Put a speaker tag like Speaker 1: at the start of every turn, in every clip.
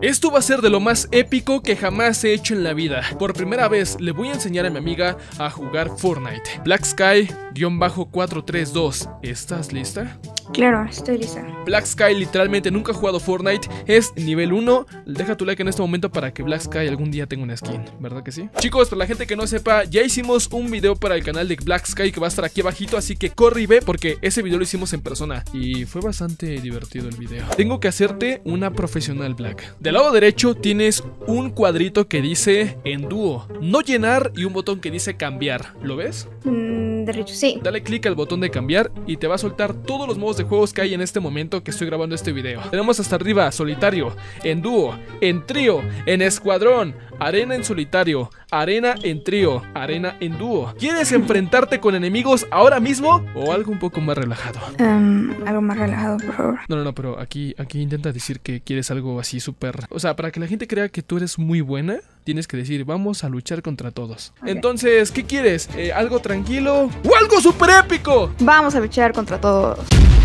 Speaker 1: Esto va a ser de lo más épico que jamás he hecho en la vida. Por primera vez le voy a enseñar a mi amiga a jugar Fortnite. Black Sky-432. ¿Estás lista?
Speaker 2: Claro, estoy lista.
Speaker 1: Black Sky literalmente nunca ha jugado Fortnite. Es nivel 1. Deja tu like en este momento para que Black Sky algún día tenga una skin, ¿verdad que sí? Chicos, para la gente que no sepa, ya hicimos un video para el canal de Black Sky que va a estar aquí abajito, así que corre y ve porque ese video lo hicimos en persona y fue bastante divertido el video. Tengo que hacerte una profesional, Black. Del lado derecho tienes un cuadrito que dice en dúo, no llenar, y un botón que dice cambiar. ¿Lo ves?
Speaker 2: Derecho, sí.
Speaker 1: Dale clic al botón de cambiar y te va a soltar todos los modos de juegos que hay en este momento que estoy grabando este video. Tenemos hasta arriba solitario, en dúo, en trío, en escuadrón, arena en solitario, arena en trío, arena en dúo. ¿Quieres enfrentarte con enemigos ahora mismo o algo un poco más relajado?
Speaker 2: Algo más relajado, por favor.
Speaker 1: No, pero aquí intenta decir que quieres algo así súper... O sea, para que la gente crea que tú eres muy buena, tienes que decir, vamos a luchar contra todos. Okay. Entonces, ¿qué quieres? ¿Algo tranquilo o algo súper épico?
Speaker 2: Vamos a luchar contra todos.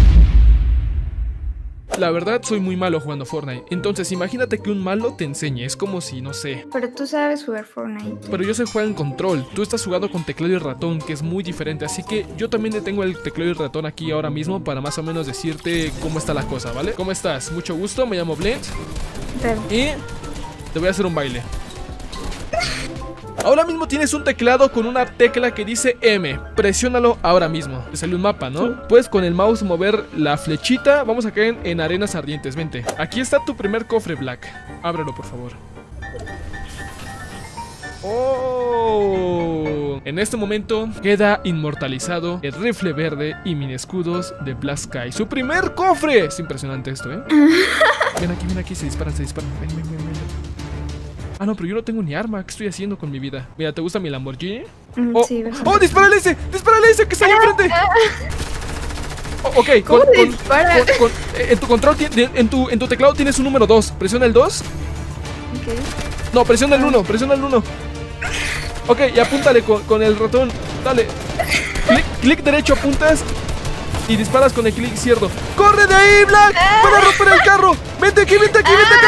Speaker 1: La verdad, soy muy malo jugando Fortnite. Entonces, imagínate que un malo te enseñe. Es como si, no sé...
Speaker 2: Pero tú sabes jugar Fortnite.
Speaker 1: Pero yo sé jugar en control. Tú estás jugando con teclado y ratón, que es muy diferente. Así que yo también le tengo el teclado y ratón aquí ahora mismo para más o menos decirte cómo está la cosa, ¿vale? ¿Cómo estás? Mucho gusto, me llamo Blend. Y te voy a hacer un baile. Ahora mismo tienes un teclado con una tecla que dice M. Presiónalo ahora mismo. Te sale un mapa, ¿no? Sí. Puedes con el mouse mover la flechita. Vamos a caer en arenas ardientes. Vente. Aquí está tu primer cofre, Black. Ábrelo, por favor. ¡Oh! En este momento queda inmortalizado el rifle verde y mini escudos de Black Sky. ¡Su primer cofre! Es impresionante esto, ¿eh? Ven aquí. Se disparan. Ven. Ah, no, pero yo no tengo ni arma. ¿Qué estoy haciendo con mi vida? Mira, ¿te gusta mi Lamborghini?
Speaker 2: Sí,
Speaker 1: ¡Oh, dispárale ese! Que está ahí enfrente! Ok,
Speaker 2: ¿cómo dispara?
Speaker 1: En tu control, en tu teclado tienes un número 2. Presiona el 2.
Speaker 2: Ok.
Speaker 1: No, presiona el 1. Ok, y apúntale con el ratón. Dale. Clic derecho, apuntas. Y disparas con el clic izquierdo. ¡Corre de ahí, Black! ¡Para romper el carro! ¡Vente aquí! Ven.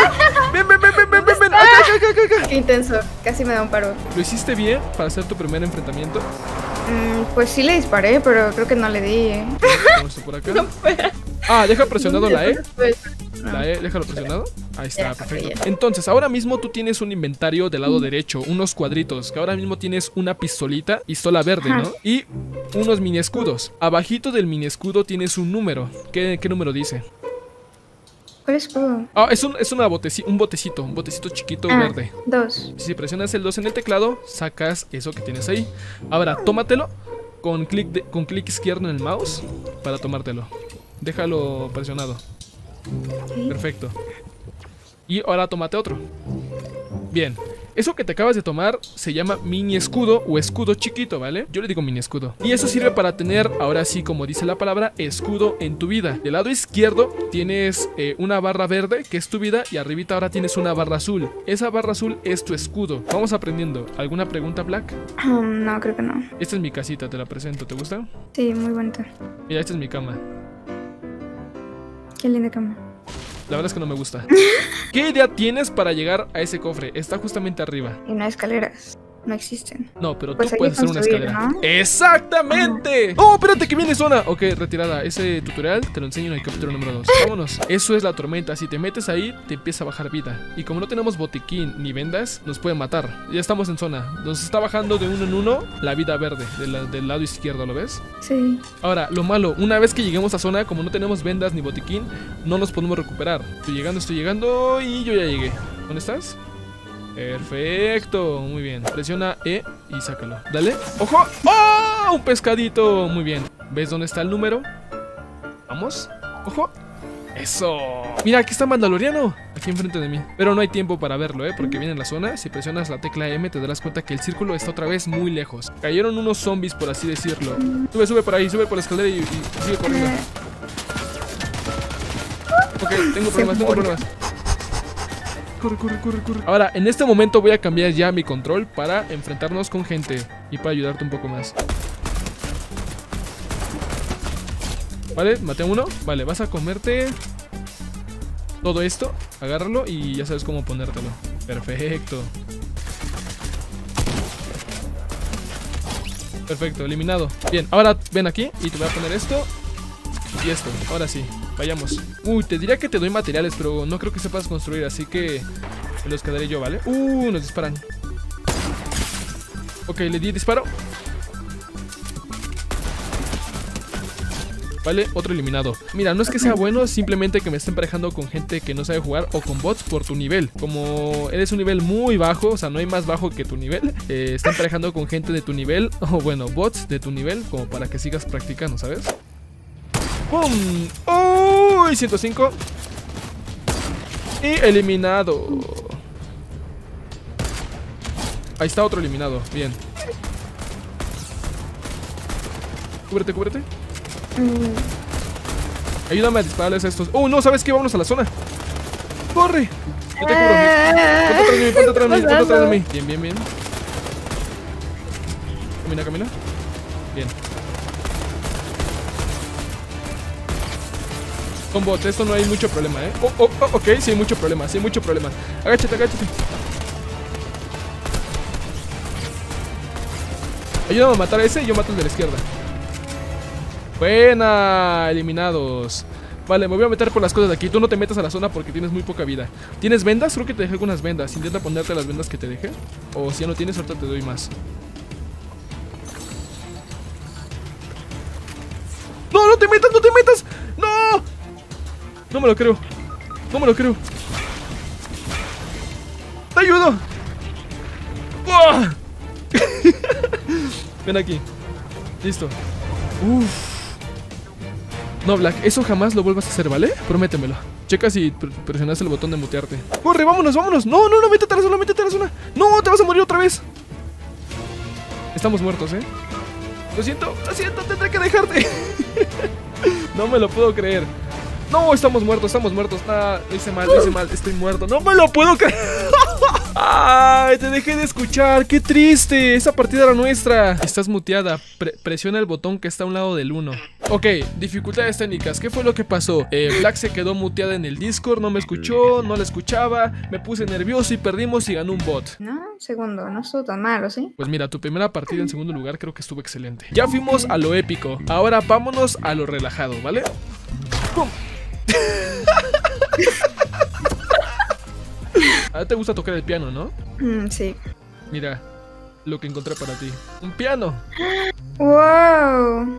Speaker 1: Acá.
Speaker 2: Qué intenso. Casi me da un paro.
Speaker 1: ¿Lo hiciste bien para hacer tu primer enfrentamiento?
Speaker 2: Pues sí le disparé, pero creo que no le di,
Speaker 1: Vamos por acá. No puedo. Deja presionado la E. La E, déjalo presionado. Ahí está, perfecto. Entonces, ahora mismo tú tienes un inventario del lado derecho, unos cuadritos, que ahora mismo tienes una pistola verde, ¿no? Y unos mini escudos. Abajito del mini escudo tienes un número. ¿Qué número dice?
Speaker 2: ¿Cuál escudo?
Speaker 1: Es un botecito chiquito verde.
Speaker 2: 2.
Speaker 1: Si presionas el 2 en el teclado, sacas eso que tienes ahí. Ahora, tómatelo con clic izquierdo en el mouse para tomártelo. Déjalo presionado. Perfecto. Y ahora tómate otro. Bien. Eso que te acabas de tomar se llama mini escudo o escudo chiquito, ¿vale? Yo le digo mini escudo. Y eso sirve para tener, ahora sí, como dice la palabra, escudo en tu vida. Del lado izquierdo tienes una barra verde, que es tu vida, y arribita ahora tienes una barra azul. Esa barra azul es tu escudo. Vamos aprendiendo. ¿Alguna pregunta, Black?
Speaker 2: No, creo que no.
Speaker 1: Esta es mi casita, te la presento. ¿Te gusta?
Speaker 2: Sí, muy bonita.
Speaker 1: Mira, esta es mi cama.
Speaker 2: Qué linda cama.
Speaker 1: La verdad es que no me gusta. ¿Qué idea tienes para llegar a ese cofre? Está justamente arriba.
Speaker 2: Y no hay escaleras. No existen.
Speaker 1: No, pero
Speaker 2: pues
Speaker 1: tú puedes hacer una escalera,
Speaker 2: ¿no?
Speaker 1: ¡Exactamente! ¡Oh, espérate que viene zona! Ok, retirada. Ese tutorial te lo enseño en el capítulo número 2. Vámonos. Eso es la tormenta. Si te metes ahí, te empieza a bajar vida. Y como no tenemos botiquín ni vendas, nos pueden matar. Ya estamos en zona. Nos está bajando de uno en uno la vida verde del lado izquierdo, ¿lo ves?
Speaker 2: Sí.
Speaker 1: Ahora, lo malo, una vez que lleguemos a zona, como no tenemos vendas ni botiquín, no nos podemos recuperar. Estoy llegando y yo ya llegué. ¿Dónde estás? Perfecto, muy bien. Presiona E y sácalo. Dale. ¡Ojo! ¡Oh! Un pescadito. Muy bien. ¿Ves dónde está el número? Vamos. ¡Ojo! ¡Eso! Mira, aquí está Mandaloriano. Aquí enfrente de mí. Pero no hay tiempo para verlo, porque viene en la zona. Si presionas la tecla M te darás cuenta que el círculo está otra vez muy lejos. Cayeron unos zombies, por así decirlo. Sube por ahí, sube por la escalera y sigue corriendo. Ok, tengo problemas. Corre. Ahora, en este momento voy a cambiar ya mi control para enfrentarnos con gente y para ayudarte un poco más. Vale, maté a uno. Vale, vas a comerte Todo esto, agárralo y ya sabes cómo ponértelo. Perfecto. Perfecto, eliminado. Bien, ahora ven aquí y te voy a poner esto y esto. Ahora sí, vayamos. Uy, te diría que te doy materiales, pero no creo que sepas construir, así que me los quedaré yo, ¿vale? Nos disparan. Ok, le di disparo. Vale, otro eliminado. Mira, no es que sea bueno, simplemente que me esté emparejando con gente que no sabe jugar o con bots por tu nivel. Como eres un nivel muy bajo, o sea, no hay más bajo que tu nivel, está emparejando con gente de tu nivel, o bueno, bots de tu nivel, como para que sigas practicando, ¿sabes? ¡Pum! ¡Uy! 105. Y eliminado. Ahí está otro eliminado, bien. Cúbrete, cúbrete. Ayúdame a dispararles a estos. No, ¿sabes qué? Vámonos a la zona. ¡Corre! Yo te cubro. Ponte atrás de mí, ponte atrás de mí. Bien, bien, bien. Camina, camina. Bien. Con bots, esto no hay mucho problema, ¿eh? Ok, sí hay mucho problema, sí hay mucho problema. Agáchate, agáchate. Ayúdame a matar a ese y yo mato el de la izquierda. Buena, eliminados. Vale, me voy a meter por las cosas de aquí. Tú no te metas a la zona porque tienes muy poca vida. ¿Tienes vendas? Creo que te dejé algunas vendas. Intenta ponerte las vendas que te dejé. O si ya no tienes, ahorita te doy más. ¡No, no te metas, no te metas! ¡No! No me lo creo. No me lo creo. ¡Te ayudo! ¡Oh! Ven aquí. Listo. Uff. No, Black, eso jamás lo vuelvas a hacer, ¿vale? Prométemelo. Checa si presionas el botón de mutearte. ¡Corre, vámonos, vámonos! ¡No, no, no! ¡Métete a la zona, métete a la zona! ¡No, te vas a morir otra vez! Estamos muertos, ¿eh? Lo siento, tendré que dejarte. No me lo puedo creer. No, estamos muertos, estamos muertos. Lo hice mal, estoy muerto. No me lo puedo creer. Ay, te dejé de escuchar, qué triste. Esa partida era nuestra. Estás muteada, presiona el botón que está a un lado del 1. Ok, dificultades técnicas, ¿qué fue lo que pasó? Black se quedó muteada en el Discord, no me escuchó, no la escuchaba. Me puse nervioso y perdimos y ganó un bot.
Speaker 2: No, segundo, no estuvo tan malo, ¿sí?
Speaker 1: Pues mira, tu primera partida en segundo lugar creo que estuvo excelente. Ya fuimos a lo épico, ahora vámonos a lo relajado, ¿vale? ¡Pum! A ti te gusta tocar el piano, ¿no?
Speaker 2: Sí.
Speaker 1: Mira, lo que encontré para ti. ¡Un piano!
Speaker 2: ¡Wow!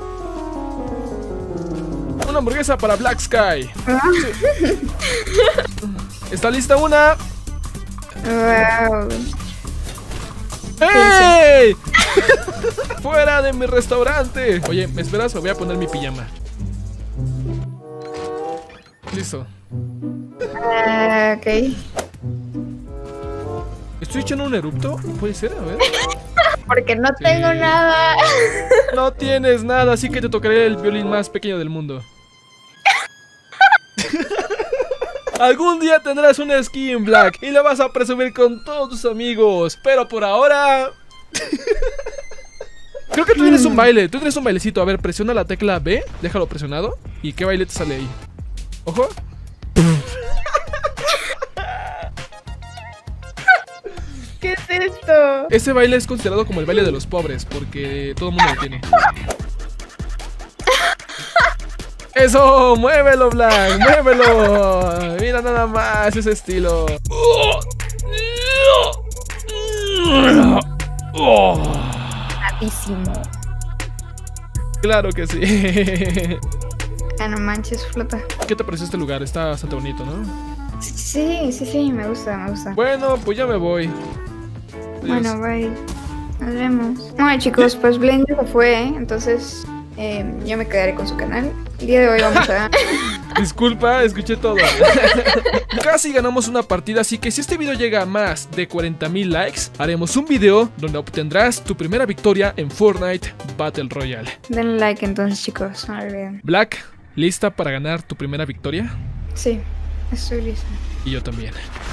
Speaker 1: Una hamburguesa para Black Sky. Sí. ¿Está lista una?
Speaker 2: ¡Wow!
Speaker 1: ¡Hey! ¡Fuera de mi restaurante! Oye, ¿me esperas o voy a poner mi pijama? Listo.
Speaker 2: Ok.
Speaker 1: ¿Estoy echando un erupto? ¿Puede ser? A ver.
Speaker 2: Porque no tengo nada.
Speaker 1: No tienes nada, así que te tocaré el violín más pequeño del mundo. Algún día tendrás una skin Black y la vas a presumir con todos tus amigos. Pero por ahora... Creo que tú tienes un baile, tú tienes un bailecito. A ver, presiona la tecla B, déjalo presionado. ¿Y qué baile te sale ahí? Ojo.
Speaker 2: ¿Qué es esto?
Speaker 1: Ese baile es considerado como el baile de los pobres, porque todo el mundo lo tiene. ¡Eso! ¡Muévelo, Black! ¡Muévelo! Mira nada más ese estilo.
Speaker 2: Rapidísimo.
Speaker 1: Claro que sí.
Speaker 2: Ah, no manches, flota.
Speaker 1: ¿Qué te pareció este lugar? Está bastante bonito, ¿no?
Speaker 2: Sí, me gusta.
Speaker 1: Bueno, pues ya me voy.
Speaker 2: Bueno, bye. Nos vemos. Bueno, chicos, pues Blaine ya se fue, ¿eh? Entonces yo me quedaré con su canal. El día de hoy vamos a...
Speaker 1: Disculpa, escuché todo. Casi ganamos una partida, así que si este video llega a más de 40,000 likes, haremos un video donde obtendrás tu primera victoria en Fortnite Battle Royale.
Speaker 2: Denle like entonces, chicos, no olviden.
Speaker 1: Black, ¿lista para ganar tu primera victoria?
Speaker 2: Sí, estoy lista.
Speaker 1: Y yo también.